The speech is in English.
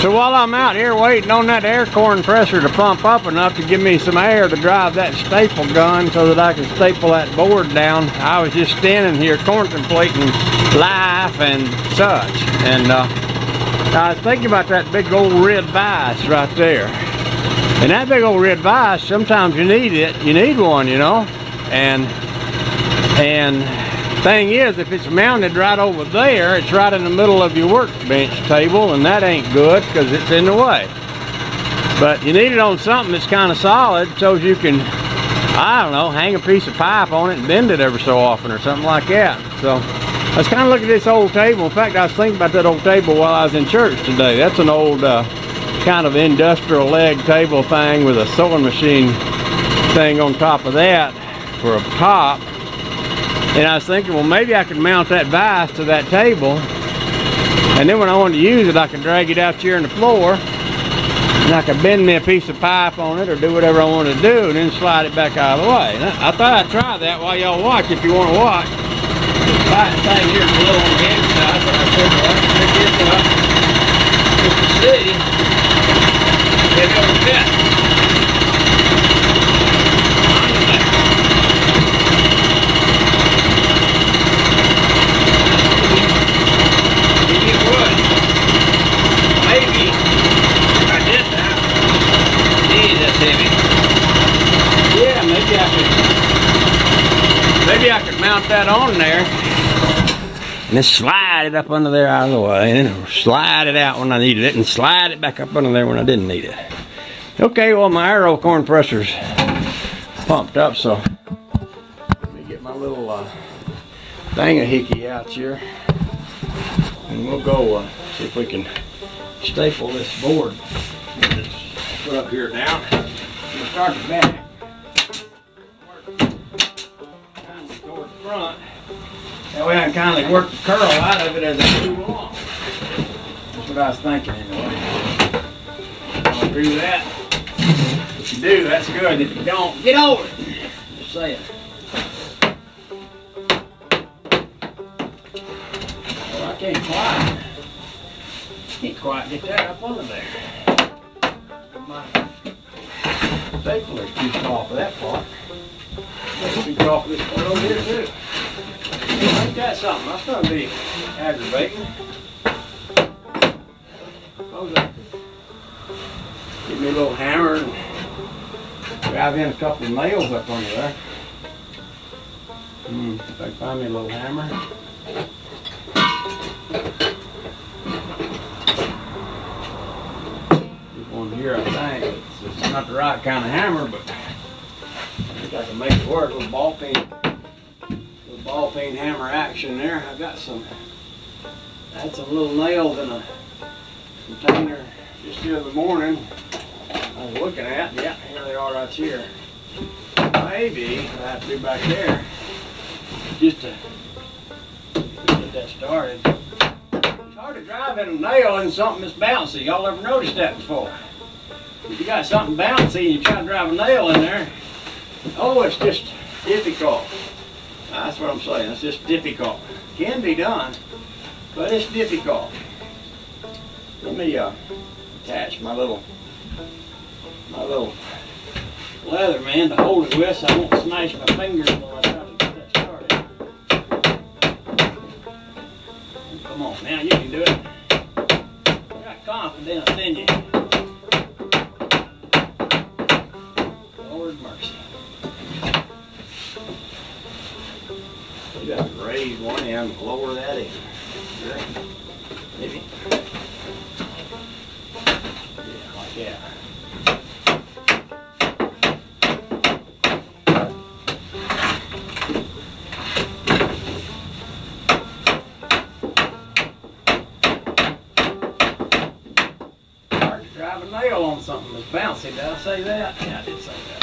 So while I'm out here waiting on that air compressor to pump up enough to give me some air to drive that staple gun so that I can staple that board down, I was just standing here contemplating life and such. And I was thinking about that big old red vise right there. And that big old red vise, sometimes you need it. You need one, you know. And thing is, if it's mounted right over there, it's right in the middle of your workbench table, and that ain't good because it's in the way. But you need it on something that's kind of solid so you can, I don't know, hang a piece of pipe on it and bend it every so often or something like that. So I was kind of looking at this old table. In fact, I was thinking about that old table while I was in church today. That's an old kind of industrial leg table thing with a sewing machine thing on top of that for a top. And I was thinking, well, maybe I could mount that vise to that table, and then when I wanted to use it, I could drag it out here on the floor, and I could bend me a piece of pipe on it or do whatever I wanted to do, and then slide it back out of the way. And I thought I'd try that while y'all watch if you want to watch. That thing here is a little on the heavy side, but I said, well, let's pick this up just to see. Heavy over the pit. Maybe I could mount that on there and then slide it up under there out of the way, and then slide it out when I needed it and slide it back up under there when I didn't need it. Okay, well, my aero compressor's pumped up, so let me get my little dangahiki out here, and we'll go see if we can staple this board. Just put up here now. We'll start the back. Front. That way I can kind of work the curl out of it as I move along. That's what I was thinking anyway. Don't do that. If you do, that's good. If you don't, get over it. Just saying. Well, I can't quite get that up under there. My stapler's too small for that part. Let's be off this part over here too. Ain't that something? That's gonna be aggravating. Suppose I could get me a little hammer and drive in a couple of nails up under there. If I can find me a little hammer. There's one here, I think. It's not the right kind of hammer, but I can make it work with ball peen hammer action there. I got some. I had some little nails in a container just the other morning. I was looking at. Yeah, here they are right here. Maybe I have to do back there just to get that started. It's hard to drive in a nail in something that's bouncy. Y'all ever noticed that before? If you got something bouncy and you try to drive a nail in there, oh, it's just difficult. That's what I'm saying. It's just difficult. Can be done, but it's difficult. Let me attach my little leather man to hold it with, so I won't smash my fingers while I try to get that started. Come on, now you can do it. I got confidence in you. Lord mercy. You got to raise one end and lower that in. Right? Maybe. Yeah, like that. Hard to drive a nail on something that's bouncy. Did I say that? Yeah, I did say that.